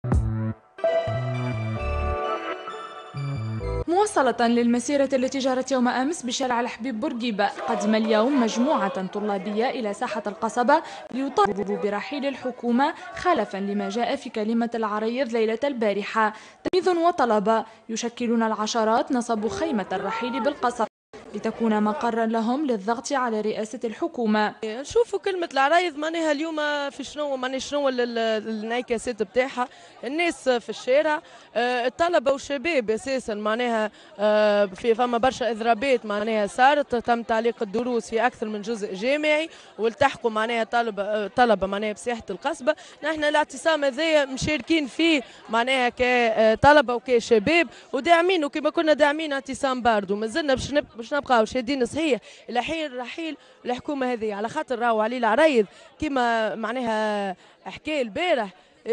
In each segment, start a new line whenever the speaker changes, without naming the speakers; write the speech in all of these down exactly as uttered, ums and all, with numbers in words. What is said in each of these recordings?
مواصلة للمسيرة التي جرت يوم أمس بشارع الحبيب بورقيبة، قدم اليوم مجموعة طلابية إلى ساحة القصبة ليطالبوا برحيل الحكومة خلفا لما جاء في كلمة العريض ليلة البارحة. تلاميذ وطلبة يشكلون العشرات نصبوا خيمة الرحيل بالقصبة لتكون مقرا لهم للضغط على رئاسة الحكومة.
نشوفوا كلمة العرايض معناها اليوم في شنو معناها شنو الانعكاسات بتاعها، الناس في الشارع، الطلبة والشباب اساسا معناها في فما برشا اضرابات معناها صارت، تم تعليق الدروس في اكثر من جزء جامعي والتحقوا معناها طلبة طلبة معناها بساحة القصبة. نحن الاعتصام هذايا مشاركين فيه معناها كطلبة وكشباب وداعمين، وكما كنا داعمين اعتصام باردو مازلنا باش باش نبقاو شادين صحيح الحين رحيل الحكومه هذه، على خاطر راهو علي العرايض كما معناها حكى البارح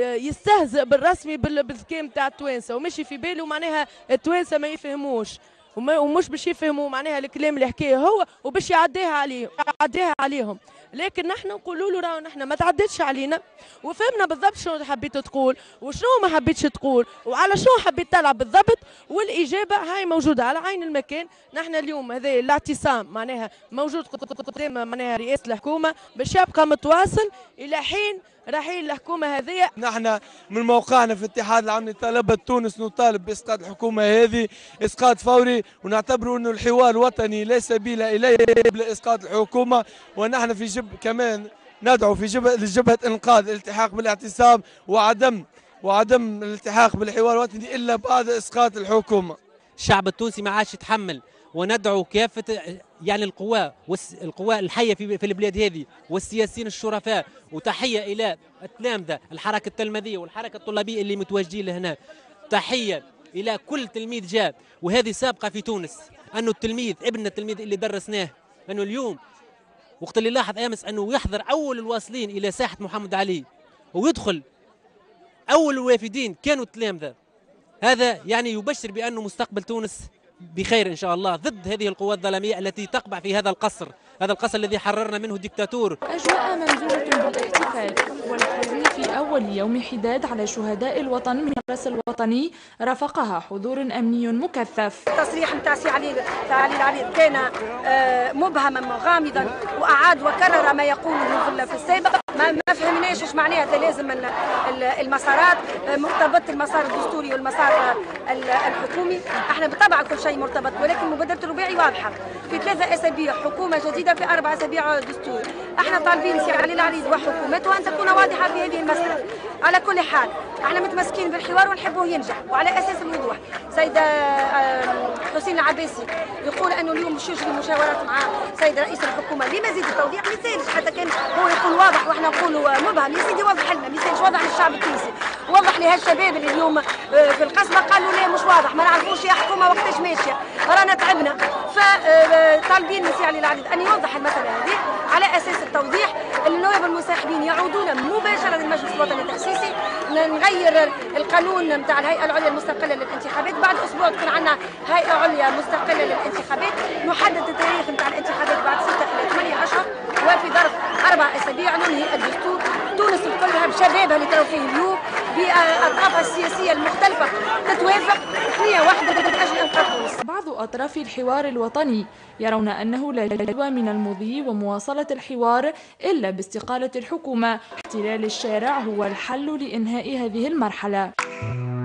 يستهزئ بالرسمي بالذكاء نتاع التوانسه، وماشي في باله معناها التوانسه ما يفهموش ومش باش يفهموا معناها الكلام اللي حكاه هو وباش يعديها عليه يعديها عليهم. لكن نحن نقولوا له راهو نحن ما تعدتش علينا وفهمنا بالضبط شنو حبيت تقول وشنو ما حبيتش تقول وعلى شنو حبيت تلعب بالضبط، والاجابه هاي موجوده على عين المكان. نحن اليوم هذا الاعتصام معناها موجود قدام معناها رئاسه الحكومه باش يبقى متواصل الى حين رحيل الحكومه هذه.
نحن من موقعنا في الاتحاد العام لطلبة تونس نطالب باسقاط الحكومه هذه اسقاط فوري، ونعتبر انه الحوار الوطني لا سبيل اليه الا اسقاط الحكومه. ونحن في جب كمان ندعو في جبهه لجبهه انقاذ الالتحاق بالاعتصام وعدم وعدم الالتحاق بالحوار الوطني الا بعد اسقاط الحكومه.
الشعب التونسي ما عادش يتحمل، وندعو كافه يعني القوى القوى الحيه في في البلاد هذه والسياسيين الشرفاء، وتحيه الى التلامذه الحركه التلميذيه والحركه الطلابيه اللي متواجدين لهنا. تحيه الى كل تلميذ جاء، وهذه سابقه في تونس انه التلميذ ابن التلميذ اللي درسناه انه اليوم وقت اللي لاحظ امس انه يحضر اول الواصلين الى ساحه محمد علي ويدخل اول الوافدين كانوا التلامذه، هذا يعني يبشر بانه مستقبل تونس بخير إن شاء الله ضد هذه القوات الظلامية التي تقبع في هذا القصر، هذا القصر الذي حررنا منه ديكتاتور.
أجواء ممزوجة بالاحتفال والحزن في أول يوم حداد على شهداء الوطن من الحرس الوطني رافقها حضور أمني مكثف.
التصريح نتاع سي علي علي العريض كان مبهما غامضا، وأعاد وكرر ما يقوله في السابق. ما فهمناش ايش معناها لازم المسارات مرتبط المسار الدستوري والمسار الحكومي. احنا بالطبع كل شيء مرتبط، ولكن مبادره الربيعي واضحه في ثلاثه اسابيع حكومه جديده في اربع اسابيع دستور. احنا طالبين سي علي العريض وحكومته ان تكون واضحه في هذه المساله. على كل حال احنا متمسكين بالحوار ونحبوه ينجح، وعلى اساس الوضوح سيده حسين العباسي يقول انه اليوم باش يجري مشاورات مع سيد رئيس الحكومه لمزيد التوضيح. ما يسالش حتى كان هو يكون واضح واحنا نقولوا مبهم، يا سيدي وضح لنا، ما يسالش وضح للشعب التونسي، وضح لهالشباب اللي اليوم في القصبه قالوا لا مش واضح، ما نعرفوش يا حكومه وقتاش ماشيه، رانا تعبنا. فطالبين سي علي العريض ان يوضح المساله هذه على اساس التوضيح. النواب المنسحبين يعودون مباشره للمجلس الوطني التاسيسي، نغير القانون نتاع الهيئه العليا المستقله للانتخابات، بعد اسبوع تكون عندنا هيئه عليا مستقله للانتخابات، نحدد التاريخ نتاع الانتخابات بعد ستة إلى ثمانية أشهر، وفي ظرف أربع أسابيع ننهي الدستور. تونس كلها بشبابها اللي تروا فيه اليوم بأطرافها السياسية المختلفة تتوافق نية واحدة من أجل إنقاذ تونس.
بعض أطراف الحوار الوطني يرون أنه لا جدوى من المضي ومواصلة الحوار إلا باستقالة الحكومة. احتلال الشارع هو الحل لإنهاء هذه المرحلة.